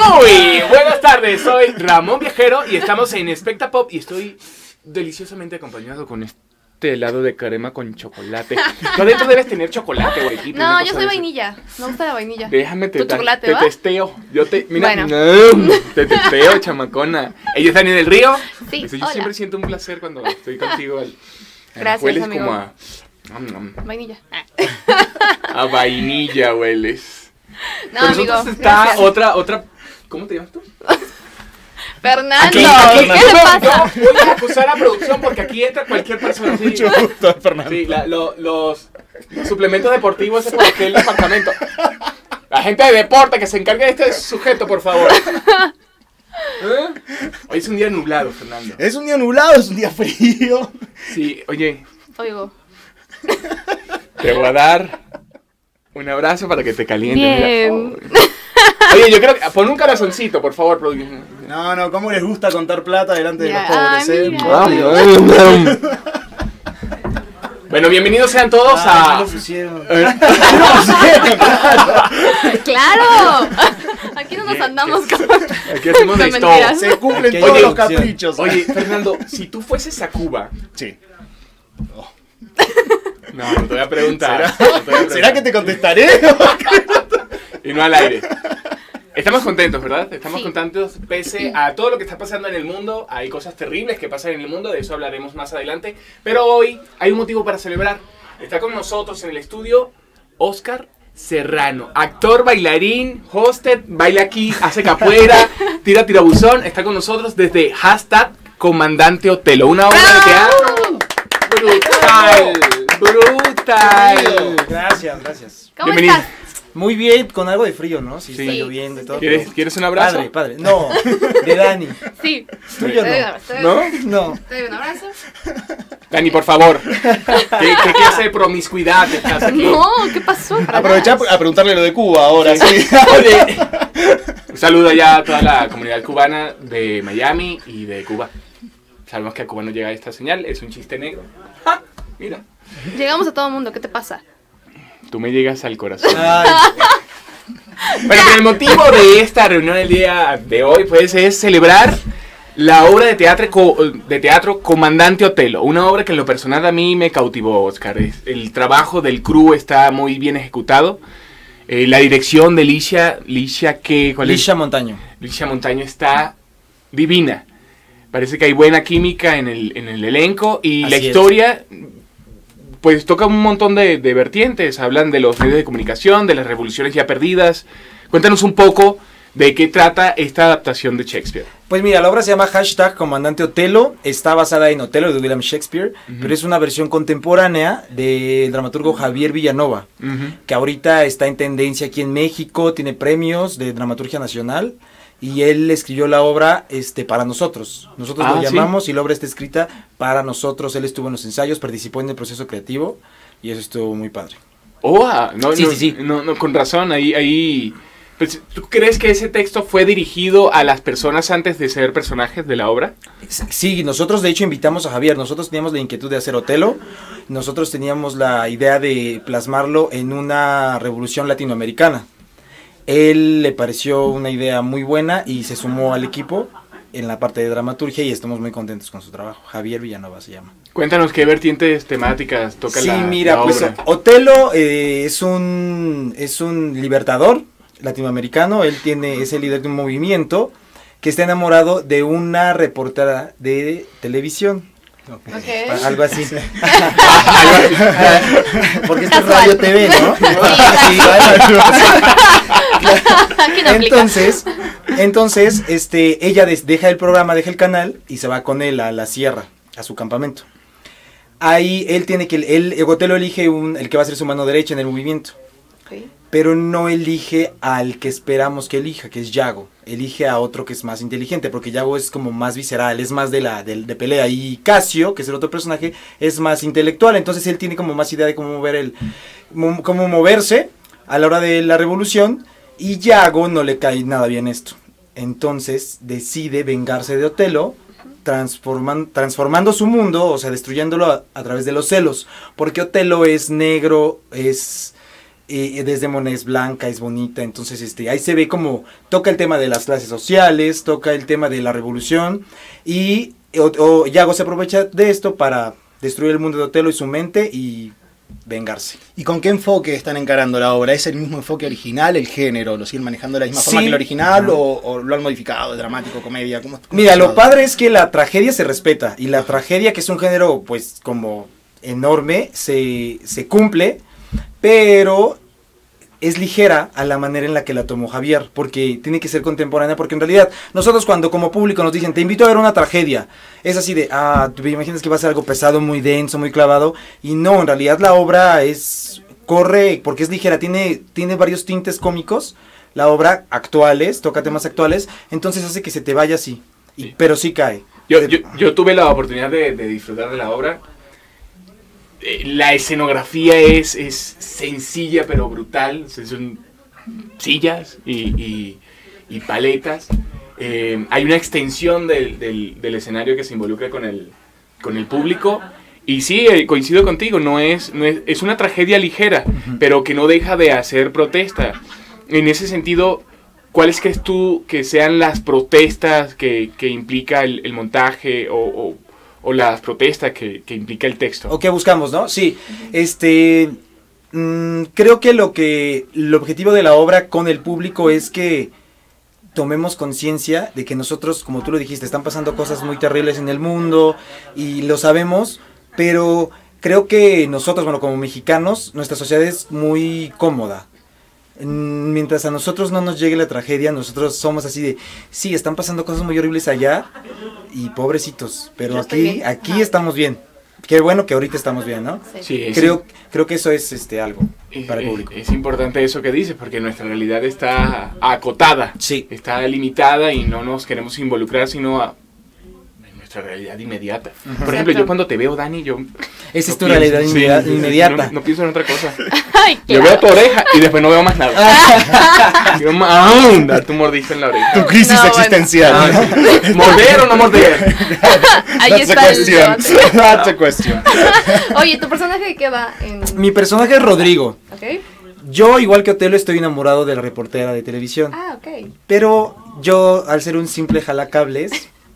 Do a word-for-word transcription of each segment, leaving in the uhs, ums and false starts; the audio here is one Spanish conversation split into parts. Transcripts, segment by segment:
Muy buenas tardes, soy Ramón Viajero y estamos en Specta Pop y estoy deliciosamente acompañado con este helado de crema con chocolate. Tú adentro debes tener chocolate, güey. No, yo soy vainilla, me gusta la vainilla. Déjame te, ¿Tu chocolate, te va? testeo. Yo te, mira, Bueno. no, te testeo, chamacona. ¿Ella está en el río? Sí, Eso, yo hola. siempre siento un placer cuando estoy contigo. Al, Gracias, hueles amigo. como a, nom, nom, Vainilla. a vainilla, hueles. No, Con amigo, nosotros está gracias. otra, otra, ¿cómo te llamas tú? Fernando, Aquí, ¿qué aquí, le no, pasa? no, voy a acusar a producción porque aquí entra cualquier persona. Sí, Mucho gusto, Fernando. sí la- lo- los, los suplementos deportivos es por aquel departamento. La gente de deporte que se encargue de este sujeto, por favor. ¿Eh? Hoy es un día nublado, Fernando. Es un día nublado, es un día frío. Sí, oye, Oigo. te voy a dar un abrazo para que te calientes. Bien. Mira. Oye, yo creo que pon un corazoncito, por favor, producción. No, no, ¿cómo les gusta contar plata delante de Ya, los pobres, ay, eh? mira. Por Dios. Bueno, bienvenidos sean todos Ay, a... me lo pusieron. ¡Claro! Aquí no nos andamos con... Aquí hacemos de No, todo. mentiras. Se cumplen Oye, todos los opción. caprichos. Oye, Fernando, si tú fueses a Cuba... Sí. No, no te voy a preguntar. ¿Será, no te voy a preguntar. ¿Será que te contestaré? Y no al aire. Estamos contentos, ¿verdad? Estamos Sí. contentos pese a todo lo que está pasando en el mundo. Hay cosas terribles que pasan en el mundo, de eso hablaremos más adelante. Pero hoy hay un motivo para celebrar. Está con nosotros en el estudio Oscar Serrano, actor, bailarín, hosted, baila aquí, hace capoeira, tira tirabuzón. Está con nosotros desde hashtag Comandante Otelo, una obra de teatro brutal, brutal. Gracias, gracias. ¿Cómo Bienvenido. estás? Muy bien, con algo de frío, ¿no? Sí, Sí. está lloviendo y todo. ¿Quieres, pero- ¿Quieres un abrazo? Padre, padre. No, de Dani. Sí. Tuyo Te doy un no. abrazo, te doy- ¿No? No. Te doy un abrazo. Dani, por favor. ¿Qué, qué clase de promiscuidad estás aquí? No, ¿qué pasó? Para Aprovechar nada. a preguntarle lo de Cuba ahora, sí. Oye, un saludo ya a toda la comunidad cubana de Miami y de Cuba. Sabemos que a Cuba no llega esta señal, es un chiste negro. ¡Ja! Mira, Llegamos a todo mundo, ¿qué te pasa? tú me llegas al corazón. Ay, Bueno, pero el motivo de esta reunión el día de hoy pues es celebrar la obra de teatro, co- de teatro Comandante Otelo. Una obra que en lo personal a mí me cautivó, Oscar. Es- El trabajo del crew está muy bien ejecutado. Eh, la dirección de Licia, Licia, ¿qué? ¿Cuál es? Lisha Montaño. Licia Montaño está divina. Parece que hay buena química en el, en el elenco y la Así es. historia pues toca un montón de, de vertientes. Hablan de los medios de comunicación, de las revoluciones ya perdidas. Cuéntanos un poco de qué trata esta adaptación de Shakespeare. Pues mira, la obra se llama Hashtag Comandante Otelo, está basada en Otelo de William Shakespeare, Ujú. pero es una versión contemporánea del dramaturgo Javier Villanova, que ahorita está en tendencia aquí en México, tiene premios de dramaturgia nacional, y él escribió la obra este, para nosotros. Nosotros Ah, lo ¿sí? llamamos y la obra está escrita para nosotros. Él estuvo en los ensayos, participó en el proceso creativo, y eso estuvo muy padre. Oh, ah, no, Sí, no, sí, sí. No, no, con razón, ahí... ahí pues, ¿tú crees que ese texto fue dirigido a las personas antes de ser personajes de la obra? Sí, nosotros de hecho invitamos a Javier, nosotros teníamos la inquietud de hacer Otelo, nosotros teníamos la idea de plasmarlo en una revolución latinoamericana. Él le pareció una idea muy buena y se sumó al equipo en la parte de dramaturgia y estamos muy contentos con su trabajo. Javier Villanova se llama. Cuéntanos qué vertientes temáticas toca Sí, la, mira, la pues obra. Otelo eh, es un es un libertador latinoamericano. Él tiene es el líder de un movimiento que está enamorado de una reportera de televisión. Ok. Algo así. Porque esto es Casual. radio T V, ¿no? Sí, Aquí no aplica. Entonces, entonces, este, ella des- deja el programa, deja el canal y se va con él a la sierra, a su campamento. Ahí él tiene que, él, Otelo elige un, el que va a ser su mano derecha en el movimiento, Ok. pero no elige al que esperamos que elija, que es Yago. Elige a otro que es más inteligente, porque Yago es como más visceral, es más de la de, de pelea. Y Casio, que es el otro personaje, es más intelectual. Entonces él tiene como más idea de cómo mover el, mo- cómo moverse a la hora de la revolución. Y Yago no le cae nada bien esto. Entonces decide vengarse de Otelo, transforman, transformando su mundo, o sea, destruyéndolo a, a través de los celos. Porque Otelo es negro, es eh, Desdémona es blanca, es bonita, entonces este, ahí se ve como toca el tema de las clases sociales, toca el tema de la revolución, y o, o Yago se aprovecha de esto para destruir el mundo de Otelo y su mente y vengarse. ¿Y con qué enfoque están encarando la obra? ¿Es el mismo enfoque original, el género? ¿Lo siguen manejando de la misma Sí. forma que el original o, o lo han modificado, dramático, comedia? ¿Cómo, cómo Mira, está lo llevado? padre es que la tragedia se respeta, y la tragedia, que es un género pues como enorme, se, se cumple, pero es ligera a la manera en la que la tomó Javier, porque tiene que ser contemporánea, porque en realidad nosotros cuando como público nos dicen, te invito a ver una tragedia, es así de, ah, te imaginas que va a ser algo pesado, muy denso, muy clavado, y no, en realidad la obra es, corre, porque es ligera, tiene, tiene varios tintes cómicos, la obra actuales, toca temas actuales, entonces hace que se te vaya así, y, Sí. pero sí cae. Yo, yo, yo tuve la oportunidad de, de disfrutar de la obra. Eh, La escenografía es, es sencilla pero brutal. Son sillas y, y- y paletas. Eh, hay una extensión del, del- del escenario que se involucra con el, con el público. Y sí, eh, coincido contigo, no es, no es, es una tragedia ligera, pero que no deja de hacer protesta. En ese sentido, ¿cuáles crees tú que sean las protestas que, que implica el, el montaje o, o- o las protestas que, que implica el texto? ¿O qué buscamos, no? Sí, este, mm, creo que lo que, el objetivo de la obra con el público es que tomemos conciencia de que nosotros, como tú lo dijiste, están pasando cosas muy terribles en el mundo y lo sabemos, pero creo que nosotros, bueno, como mexicanos, nuestra sociedad es muy cómoda. Mm, Mientras a nosotros no nos llegue la tragedia, nosotros somos así de, sí, están pasando cosas muy horribles allá y pobrecitos, pero Yo estoy aquí, bien. aquí Ajá. estamos bien. Qué bueno que ahorita estamos bien, ¿no? Sí. Sí, es, Creo, creo que eso es este algo es- para el es- público. es importante eso que dices, porque nuestra realidad está acotada, Sí. está limitada y no nos queremos involucrar sino a en nuestra realidad inmediata. Por ejemplo, Exacto. yo cuando te veo, Dani, yo... Esa es no tu pienso- realidad sí, inmediata. sí, sí, inmediata. No, no pienso en otra cosa. Ay, Yo claro. veo tu oreja y después no veo más nada. Yo, ¡ah! Darte un mordisco en la oreja. Tu crisis No, bueno. existencial. Ah, ¿morder o no morder? Ahí That's está a el question. debate. That's a question. Oye, ¿tu personaje de qué va? En... Mi personaje es Rodrigo. ¿Ok? Yo, igual que Otelo, estoy enamorado de la reportera de televisión. Ah, ok. Pero yo, al ser un simple jalacables,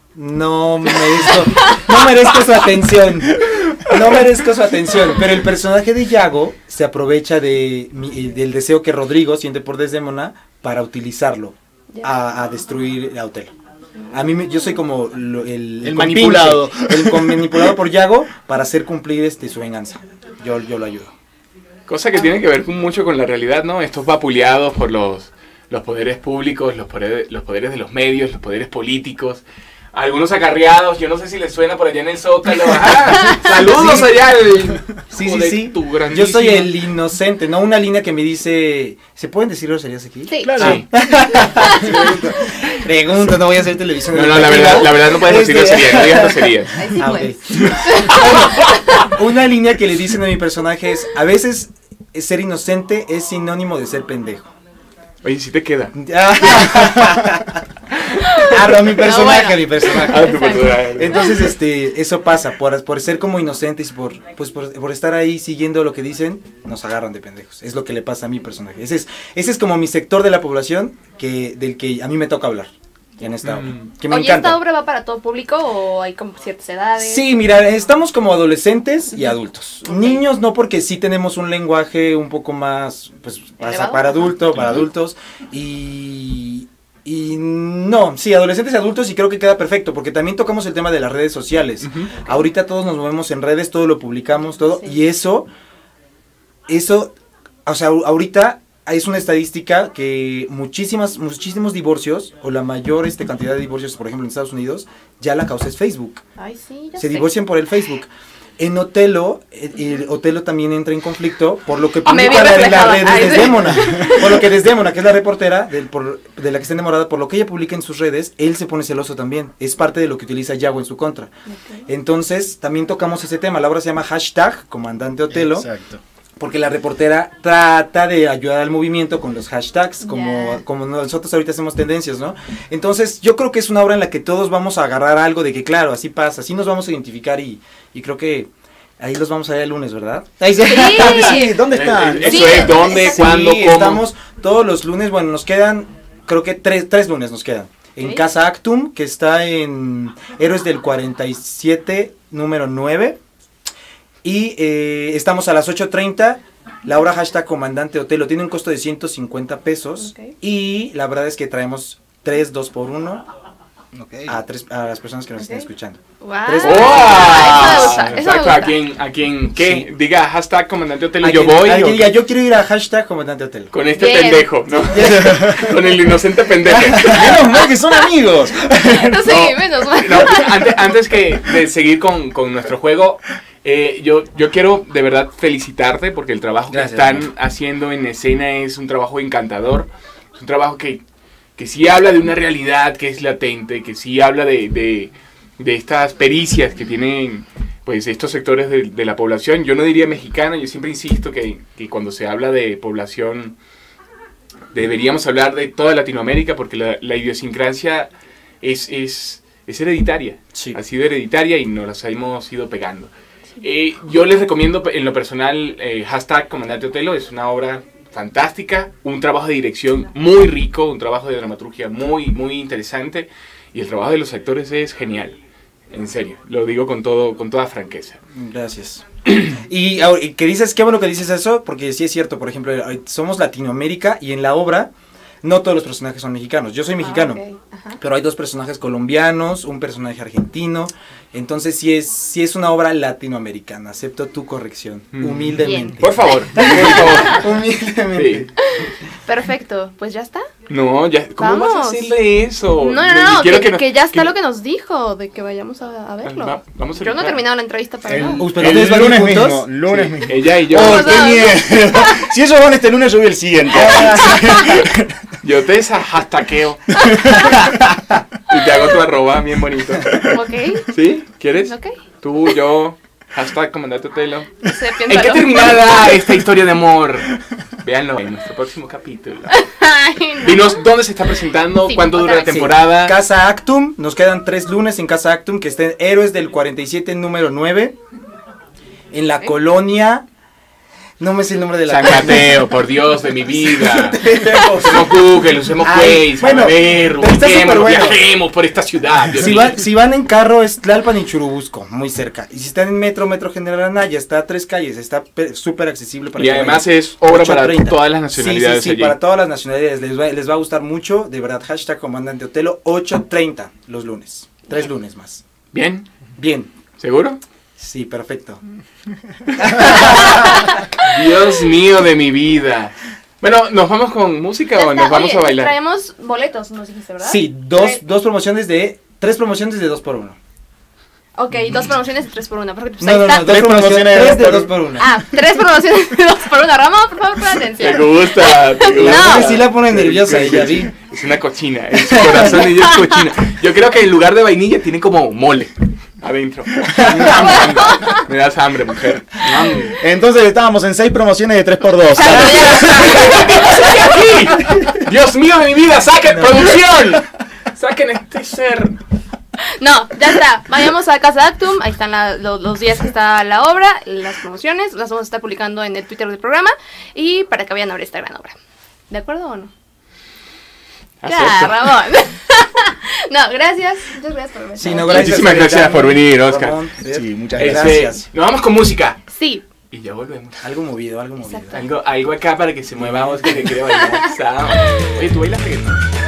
no merezco, no merezco su atención. No merezco su atención. Pero el personaje de Yago se aprovecha de mi- del deseo que Rodrigo siente por Desdémona para utilizarlo Ya. a, a destruir a Otelo. A mí, me- yo soy como lo- el, El compinche, manipulado. el con- manipulado por Yago para hacer cumplir este su venganza. Yo, yo lo ayudo. Cosa que tiene que ver con- mucho con la realidad, ¿no? Estos vapuleados por los, los poderes públicos, los poderes, los poderes de los medios, los poderes políticos. Algunos acarreados, yo no sé si les suena por allá en el Zócalo. ¡Ah! ¡Saludos Sí. allá! El, Sí, sí, joder, sí. tu Yo grandísimo. soy el inocente, no una línea que me dice... ¿Se pueden decir groserías aquí? Sí. Claro. Sí. Pregunta, no voy a hacer televisión. No, no, la verdad, la verdad no puedes decir Este- groserías, no digas groserías. Ahí sí Ah, puedes. ok. Una línea que le dicen a mi personaje es, a veces eh, ser inocente es sinónimo de ser pendejo. Oye, sí te queda. Ah, no, mi personaje, No, bueno. mi personaje. Ah, tu Exacto. personaje. Entonces, este, eso pasa, por, por ser como inocentes, por, pues por, por estar ahí siguiendo lo que dicen, nos agarran de pendejos. Es lo que le pasa a mi personaje. Ese es, ese es como mi sector de la población que, del que a mí me toca hablar en esta obra. Mm. Que me Oye, encanta. ¿esta obra va para todo público o hay como ciertas edades? Sí, mira, estamos como adolescentes y adultos. Ok. Niños no, porque sí tenemos un lenguaje un poco más, pues, para, ¿Elevado? para adulto, para Ujú. adultos. Y, y no, sí, adolescentes y adultos, y creo que queda perfecto, porque también tocamos el tema de las redes sociales. Ujú. Ahorita todos nos movemos en redes, todo lo publicamos, todo, Sí. y eso, eso, o sea, au- ahorita es una estadística que muchísimas, muchísimos divorcios, o la mayor este, cantidad de divorcios, por ejemplo, en Estados Unidos, ya la causa es Facebook. Ay, sí, ya Se sé. divorcian por el Facebook. En Otelo, eh, el Otelo también entra en conflicto por lo que Ah, me publica vi la, la reflejada. red Ay, de sí. Desdémona. Por lo que Desdémona, que es la reportera del, por- de la que está enamorada, por lo que ella publica en sus redes, él se pone celoso también. Es parte de lo que utiliza Yago en su contra. Ok. Entonces, también tocamos ese tema. La obra se llama hashtag Comandante Otelo, Exacto. porque la reportera trata de ayudar al movimiento con los hashtags, como, Ya. como nosotros ahorita hacemos tendencias, ¿no? Entonces, yo creo que es una obra en la que todos vamos a agarrar algo de que, claro, así pasa, así nos vamos a identificar y, y creo que Ahí los vamos a ver el lunes, ¿verdad? Ahí Sí. Sí, ¿dónde están? Eh, Eso Sí, es, ¿dónde, exacto. cuándo, Sí, cómo? estamos todos los lunes, bueno, nos quedan, creo que tres, tres lunes nos quedan. En Ok. Casa Actum, que está en Héroes del cuarenta y siete, número nueve. Y eh, estamos a las ocho treinta. La hora hashtag Comandante Otelo tiene un costo de ciento cincuenta pesos. Ok. Y la verdad es que traemos tres dos por uno Ok. a, tres, a las personas que nos estén Ok. escuchando. Wow. Tres- ¡Wow! Eso me gusta, eso me Exacto, gusta. a quien, a quien, ¿qué? Sí. Diga hashtag Comandante Otelo, A yo quien- voy. a o quien diga, qué? yo quiero ir a hashtag Comandante Otelo. Con este Bien. pendejo, ¿no? Con el inocente pendejo. Menos mal que son amigos. Sí, No. menos mal. No, antes, antes que de seguir con, con nuestro juego, eh, yo, yo quiero de verdad felicitarte porque el trabajo Gracias, que están hermano. haciendo en escena es un trabajo encantador. Es un trabajo que, que sí habla de una realidad que es latente, que sí habla de, de, de estas pericias que tienen pues estos sectores de, de la población. Yo no diría mexicana, yo siempre insisto que, que cuando se habla de población deberíamos hablar de toda Latinoamérica porque la, la idiosincrasia es, es, es hereditaria. Sí. Ha sido hereditaria y nos las hemos ido pegando. Eh, yo les recomiendo en lo personal eh, hashtag Comandante Otelo, es una obra fantástica, un trabajo de dirección muy rico, un trabajo de dramaturgia muy, muy interesante y el trabajo de los actores es genial. En serio, lo digo con, todo, con toda franqueza. Gracias. Y, ahora, y que dices, qué bueno que dices eso, porque sí es cierto, por ejemplo, eh, somos Latinoamérica y en la obra no todos los personajes son mexicanos. Yo soy mexicano, Ah, ok. Ajá. pero hay dos personajes colombianos, un personaje argentino, entonces sí es, sí es una obra latinoamericana, acepto tu corrección, Mm. humildemente. Por favor, por favor. Humildemente. Sí. Perfecto, pues ya está. No, ya, ¿cómo vas a Vamos. hacerle eso? No, no, Ni no, quiero que, nos- que ya está que- lo que nos dijo, de que vayamos a, a verlo. Va- vamos a Yo no he entrar. terminado la entrevista para El, nada. Uy, pero el ¿ustedes van a ir lunes juntos? mismo. Lunes Sí, mismo. ella y yo. ¡Oh, Vamos qué a- miedo! Si ellos van este lunes, yo voy el siguiente. Yo te esa hashtagueo. Y te hago tu arroba bien bonito. Ok, ¿Sí? ¿Quieres? ok. Tú, yo, hashtag Comandante Otelo. No sé, ¿En qué piénsalo. terminará esta historia de amor? Véanlo en nuestro próximo capítulo. Ay, no. Dinos dónde se está presentando, Sí, cuánto dura la otra vez. temporada. Casa Actum, nos quedan tres lunes en Casa Actum, que está en Héroes del cuarenta y siete, número nueve, en la Ok. colonia, no me sé el nombre de la San Mateo, por Dios de mi vida. Usemos Google, usemos Ay, Waze, bueno, a ver, está súper ubiquémonos, bueno. viajemos por esta ciudad. Dios Si mío. van, si van en carro es Tlalpan y Churubusco, muy cerca. Y si están en metro, Metro General Anaya, está a tres calles, está pe- súper accesible para Y que además vayan. es obra ocho para treinta. todas las nacionalidades Sí, sí, sí, allí. para todas las nacionalidades. Les va, les va a gustar mucho, de verdad. Hashtag Comandante Otelo, ocho treinta los lunes. Tres lunes más. ¿Bien? Bien. ¿Seguro? Sí, perfecto. Dios mío de mi vida. Bueno, ¿nos vamos con música Ya o está. nos vamos Oye, a bailar? Traemos boletos, nos dijiste, ¿verdad? Sí, dos, Trae- dos promociones de... Tres promociones de dos por uno. Ok, dos promociones de tres por una. Perfecto, pues No, ahí no, está. no, dos Tres promociones, promociones de tres dos de por dos uno. por uno. Ah, tres promociones de dos por una. Rama, por favor, pon Te atención. gusta, te La gusta. mujer sí la pone nerviosa, ella vi. Es una cochina, en su corazón ella es cochina. Yo creo que en lugar de vainilla tiene como mole adentro. Me das hambre, mujer. Entonces estábamos en seis promociones de tres por dos. Dios mío de mi vida, saquen producción. Saquen este ser. No, ya está. Vayamos a Casa Actum. Ahí están la- lo- los días que está la obra, las promociones. Las vamos a estar publicando en el Twitter del programa. Y para que vayan a ver esta gran obra. ¿De acuerdo o no? Ya, Acepto. Ramón. No, gracias. Muchas gracias por venir. Sí, no, gracias. Muchísimas gracias por venir, Oscar. Ramón, Sí, muchas Este, gracias. Gracias. nos vamos con música. Sí. Y ya volvemos. Algo movido, algo movido. Exacto. Algo, algo acá para que se mueva Oscar que quiere bailar. Sao. Oye, ¿tú bailas reggaetón?